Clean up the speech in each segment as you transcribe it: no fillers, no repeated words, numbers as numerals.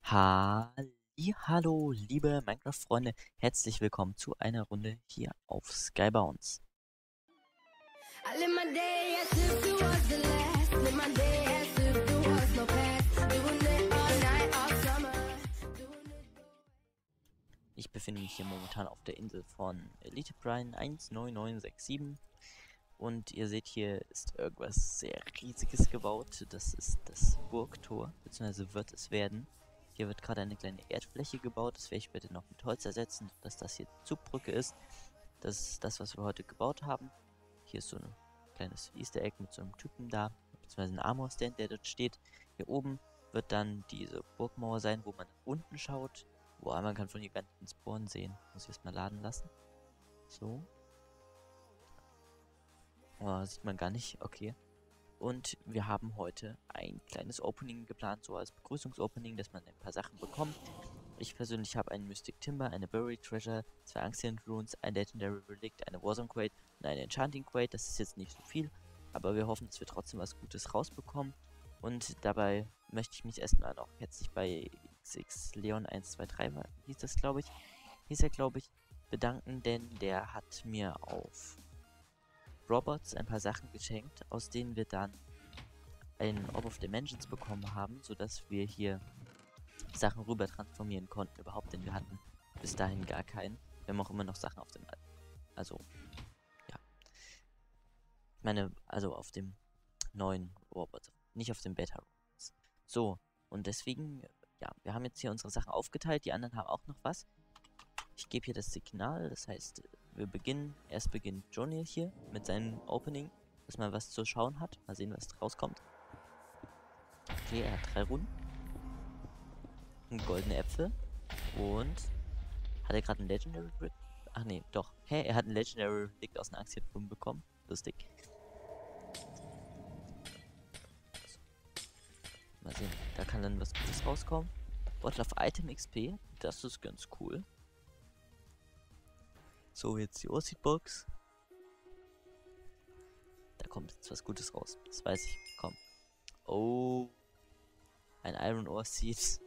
Hallo, liebe Minecraft-Freunde, herzlich willkommen zu einer Runde hier auf Skybounce. I live my day as if it was the last. Live my day as if there was no past. Doing it all night, all summer. Doing it. Ich befinde mich hier momentan auf der Insel von Elite Brian 19967 und ihr seht, hier ist irgendwas sehr Riesiges gebaut. Das ist das Burgtor, beziehungsweise wird es werden. Hier wird gerade eine kleine Erdfläche gebaut, das werde ich später noch mit Holz ersetzen, dass das hier die Zugbrücke ist. Das ist das, was wir heute gebaut haben. Hier ist so ein kleines Easter Egg mit so einem Typen da, beziehungsweise ein Armor Stand, der dort steht. Hier oben wird dann diese Burgmauer sein, wo man nach unten schaut. Boah, man kann von hier gar nicht den Spawn sehen. Muss ich erstmal laden lassen. So. Oh, sieht man gar nicht. Okay. Und wir haben heute ein kleines Opening geplant, so als Begrüßungsopening, dass man ein paar Sachen bekommt. Ich persönlich habe einen Mystic Timber, eine Buried Treasure, 2 Ancient Runes, ein Legendary Relic, eine Warzone Crate und eine Enchanting Crate. Das ist jetzt nicht so viel, aber wir hoffen, dass wir trotzdem was Gutes rausbekommen. Und dabei möchte ich mich erstmal noch herzlich bei XXLeon123, hieß das glaube ich, bedanken, denn der hat mir auf Robots ein paar Sachen geschenkt, aus denen wir dann einen Orb of Dimensions bekommen haben, sodass wir hier Sachen rüber transformieren konnten überhaupt, denn wir hatten bis dahin gar keinen. Wir haben auch immer noch Sachen auf dem, also, ja, ich meine, also auf dem neuen Robot, nicht auf dem Beta-Robots. So, und deswegen, ja, wir haben jetzt hier unsere Sachen aufgeteilt, die anderen haben auch noch was. Ich gebe hier das Signal, das heißt, erst beginnt Johnny hier mit seinem Opening, dass man was zu schauen hat. Mal sehen, was rauskommt. Okay, er hat 3 Runden. Goldene Äpfel. Und hat er gerade einen Legendary Relic? Ach nee, doch. Hä, er hat einen Legendary Relic aus einer Ancient Rune bekommen. Lustig. Mal sehen, da kann dann was Gutes rauskommen. Bottle of Item XP, das ist ganz cool. So, jetzt die Ossy-Box. Da kommt jetzt was Gutes raus. Das weiß ich. Komm. Oh. Ein Iron Ore Seed.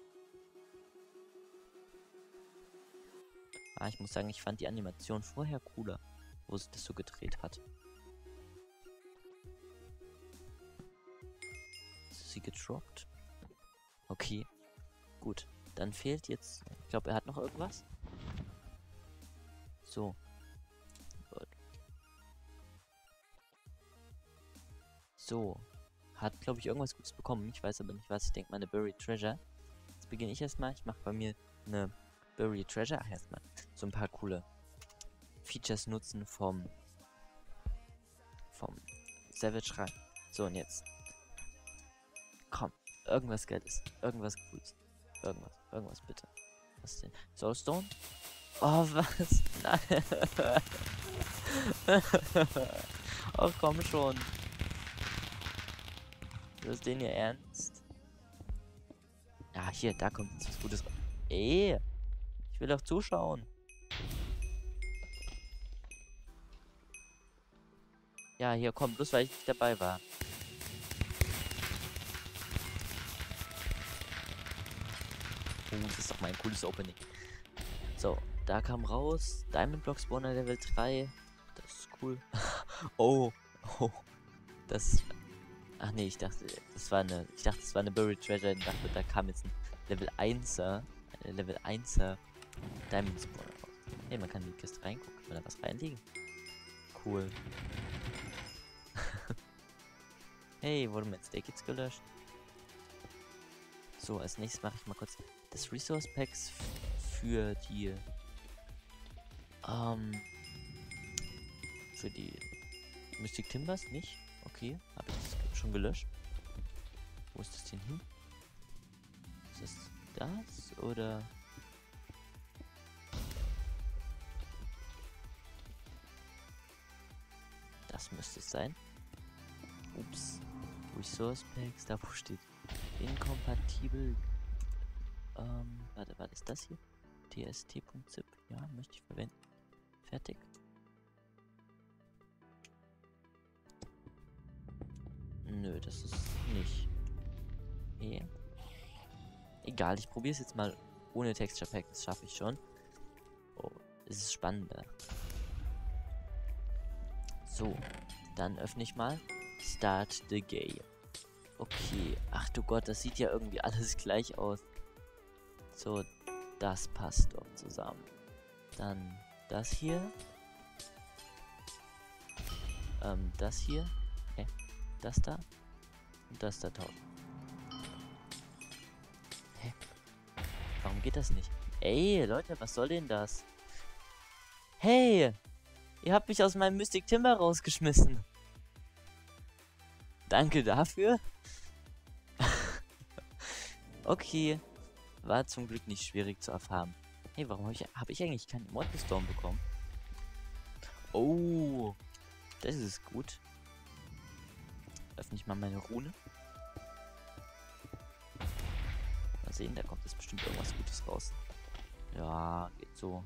Ah, ich muss sagen, ich fand die Animation vorher cooler, wo sich das so gedreht hat. Ist sie gedroppt? Okay. Gut. Dann fehlt jetzt. Ich glaube, er hat noch irgendwas. So. Gut. So. Hat, glaube ich, irgendwas Gutes bekommen. Ich weiß aber nicht was. Ich denke mal eine Buried Treasure. Jetzt beginne ich erstmal. Ich mache bei mir eine Buried Treasure. Ach, erstmal so ein paar coole Features nutzen vom Savage rein. So, und jetzt. Komm. Irgendwas Geiles. Irgendwas Cooles. Irgendwas bitte. Was denn? Soulstone? Oh, was? Nein. Oh, komm schon. Ist den hier ernst? Ah, hier, da kommt jetzt was Gutes raus. Ey, ich will doch zuschauen. Ja, hier kommt, bloß weil ich nicht dabei war. Oh, das ist doch mal ein cooles Opening. So, da kam raus. Diamond Block Spawner Level 3. Das ist cool. Oh, oh. Das. Ach nee, ich dachte, das war eine Buried Treasure. Ich dachte, da kam jetzt ein Level 1er. Eine Level 1er Diamond Spawner raus. Hey, man kann in die Kiste reingucken. Kann man da was reinlegen? Cool. Hey, wurde mein Steak jetzt gelöscht? So, als nächstes mache ich mal kurz das Resource Packs für die Mystic Timbers nicht. Okay, habe ich das schon gelöscht. Wo ist das denn hin? Ist das oder? Das müsste es sein. Ups. Resource Packs, da wo steht inkompatibel. Warte, ist das hier? tst.zip. Ja, möchte ich verwenden. Fertig. Nö, das ist nicht. Okay. Egal, ich probiere es jetzt mal ohne Texture Pack, das schaffe ich schon. Oh, es ist spannender. So, dann öffne ich mal. Start the game. Okay, ach du Gott, das sieht ja irgendwie alles gleich aus. So, das passt doch zusammen. Dann das hier. Das hier. Das da. Und das da taucht. Hä? Warum geht das nicht? Ey, Leute, was soll denn das? Hey! Ihr habt mich aus meinem Mystic Timber rausgeschmissen. Danke dafür. Okay. War zum Glück nicht schwierig zu erfahren. Hey, warum hab ich eigentlich keinen Mortal Storm bekommen? Oh. Das ist gut. Öffne ich mal meine Rune. Mal sehen, da kommt jetzt bestimmt irgendwas Gutes raus. Ja, geht so.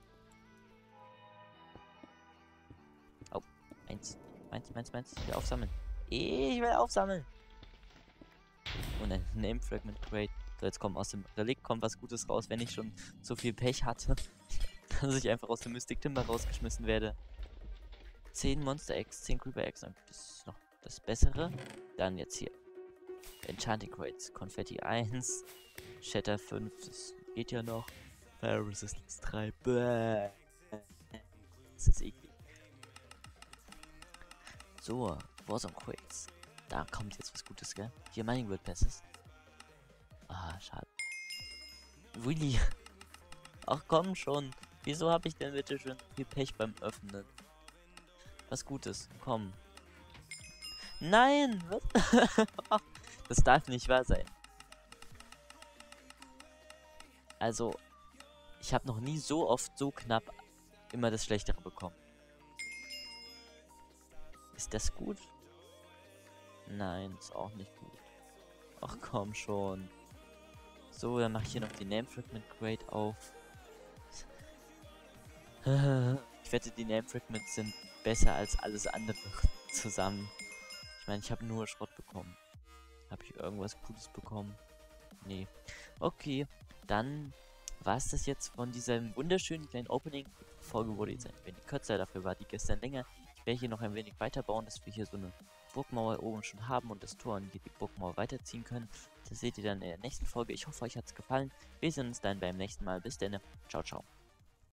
Oh, meins. Ich will aufsammeln. Ich will aufsammeln. Und ein Name Fragment Crate. So, jetzt kommt aus dem Relikt was Gutes raus, wenn ich schon so viel Pech hatte, dass ich einfach aus dem Mystic Timber rausgeschmissen werde. 10 Monster Eggs, 10 Creeper Eggs. Das ist noch das Bessere. Dann jetzt hier. Enchanting Crates. Konfetti 1. Shatter 5. Das geht ja noch. Fire Resistance 3. Bäh. Das ist eklig. So, Warzone Crates. Da kommt jetzt was Gutes, gell? Hier Mining World Passes. Ah, schade. Really? Ach komm schon. Wieso habe ich denn bitte schon viel Pech beim Öffnen? Was Gutes, komm. Nein! Was? Das darf nicht wahr sein. Also, ich habe noch nie so oft so knapp immer das Schlechtere bekommen. Ist das gut? Nein, ist auch nicht gut. Ach komm schon. So, dann mache ich hier noch die Name Fragment Crate auf. Ich wette, die Name Fragments sind besser als alles andere zusammen. Ich meine, ich habe nur Schrott bekommen. Habe ich irgendwas Gutes bekommen? Nee. Okay, dann war es das jetzt von diesem wunderschönen kleinen Opening. Die Folge wurde jetzt ein wenig kürzer, dafür war die gestern länger. Ich werde hier noch ein wenig weiterbauen, dass wir hier so eine Burgmauer oben schon haben und das Tor und hier die Burgmauer weiterziehen können. Das seht ihr dann in der nächsten Folge. Ich hoffe, euch hat es gefallen. Wir sehen uns dann beim nächsten Mal. Bis dann. Ciao, ciao.